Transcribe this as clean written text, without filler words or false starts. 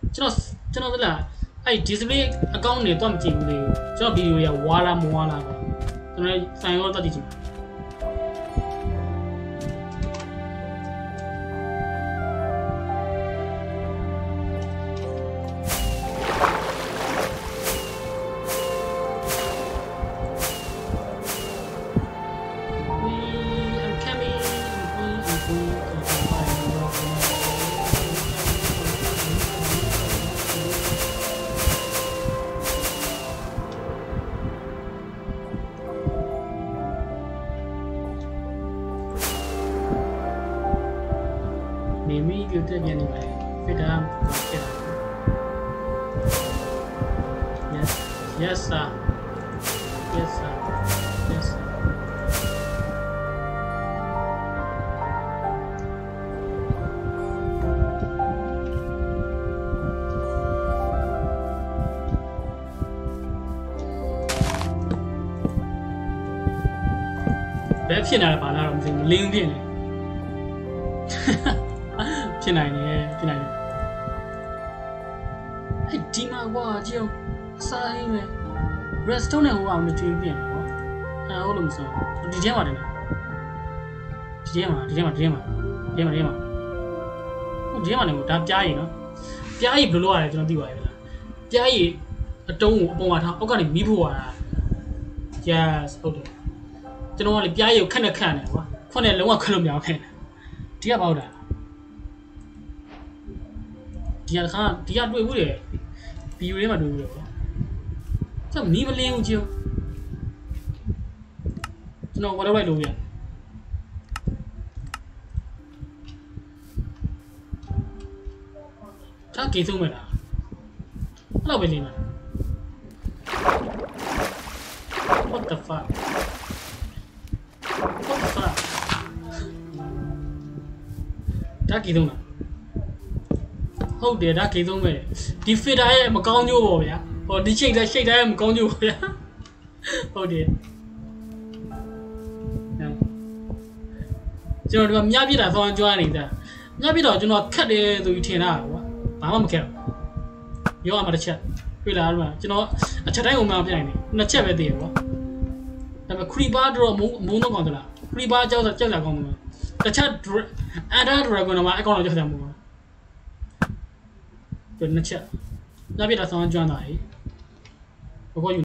ကျွန်တော်တို့အဲ့ display account နဲ့တော့မကြည့်ဘူးလေကျွန်တော်ဗီဒီယိုရဝါလာမဝါလာပေါ့ကျွန်တော်ဆိုင်ရောတက်ကြည့်ချင်နေမိပြုတ်တက်ပြန်နေပါလေဖိတာဖြစ်လာ yes sir yes sir yes sir ဘယ်ဖြစ်နေလဲပါလားတော့မသိဘူးလင်းဖြစ်နေဖြစ်နိုင်တယ်ဖြစ်နိုင်တယ်ဟဲ့ဒီမှာကွာကြည့်အောင်အစားဟင်းပဲ redstone နဲ့ဟိုအောင်မကျွေးပြင်တယ်နော်ဟုတ်လို့မဆိုဒီထဲမှာတယ်ဒီထဲမှာဟုတ်ဒီထဲမှာနေဒါပြားရည်နော်ပြားရည်ဘယ်လိုလုပ်ရလဲကျွန်တော်သိပါရဲ့လားပြားရည်အတုံးကိုအပေါ်မှာထားအောက်ကနေမီးဖို့ရတာ yes ဟုတ်တယ်ကျွန်တော်ကလေပြားရည်ကိုခက်နေကွာခွနဲ့လုံးဝခက်လို့မရခဲ့ဒီကပေါ့တာဒီကတွေ့ဘူးလေဗီဒီယိုလေးမှာတွေ့ဘူးလေကွာကျွန်တော်မီးမလင်းဘူးကြည့်ကျွန်တော်ဝယ်တော့လိုက်လို့ရဒါကေဆုံးမဲ့လားအဲ့လိုပဲလင်းမှာ what the fuck ဒါကေဆုံးလားဟုတ်တယ်ဒါကေဆုံးမဲ့ဒီ filter ရဲ့မကောင်းကျိုးပေါ့ဗျာဟောဒီရှိတ်တိုင်းရဲ့မကောင်းကျိုးပေါ့ဗျာဟုတ်တယ်ကျွန်တော်ဒီမှာမြပြစ်တာဆောင်းကြွားနေတာမြပြစ်တော့ကျွန်တော်ခက်တယ်ဆိုပြီးထင်တာကွာဘာမှမခက်ဘူးရောအမှတစ်ချက်တွေ့လားလို့ကျွန်တော်အချက်တိုင်းကိုမှပြနိုင်တယ်နှစ်ချက်ပဲတည်ရကွာဒါပေမဲ့ခရီပါတော့မုန်းတော့ကောင်းသလားခရီပါကြောက်တာကောင်းတယ်တစ်ချက်အန်ဒါဒရာဂွန်မှာအကောင့်တော့ကြောက်တယ်မို့ပြနှစ်ချက်မြပြစ်တာဆောင်းကြွားတာဟေ့ဘောယူ